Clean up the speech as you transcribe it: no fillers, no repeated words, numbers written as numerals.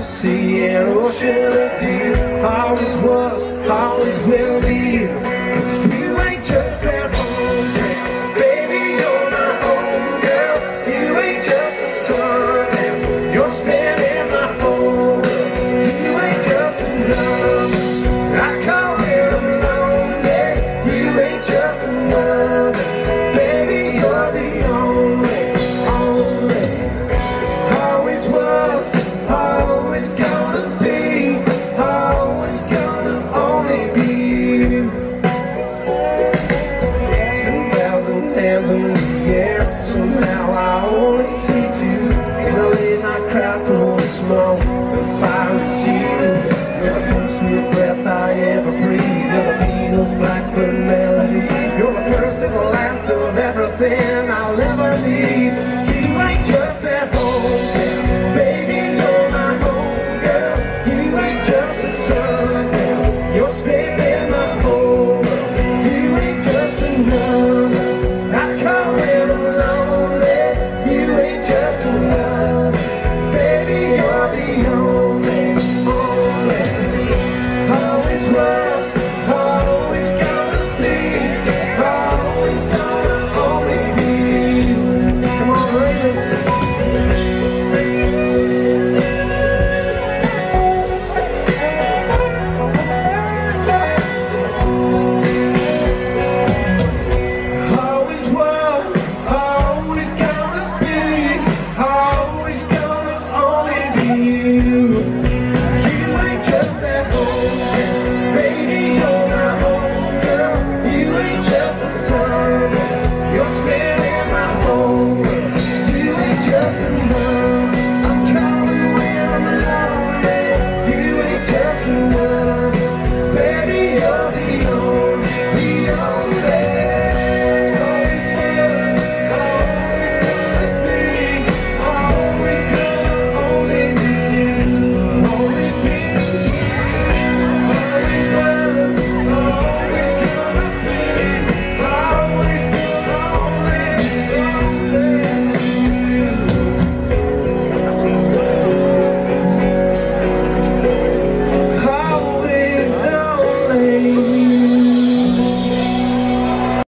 see an ocean of you. Always was, always will be. 'Cause you ain't just at home, girl. Baby, you're my home, girl. You ain't just a son, and you're spending my whole world. You ain't just another. I call it alone, yeah. You ain't just another. Baby, you're the only. Always was, always gonna be, always gonna only be you. 10,000 hands in the air, somehow I only see two. In a late night crowd full of smoke, the fire is you.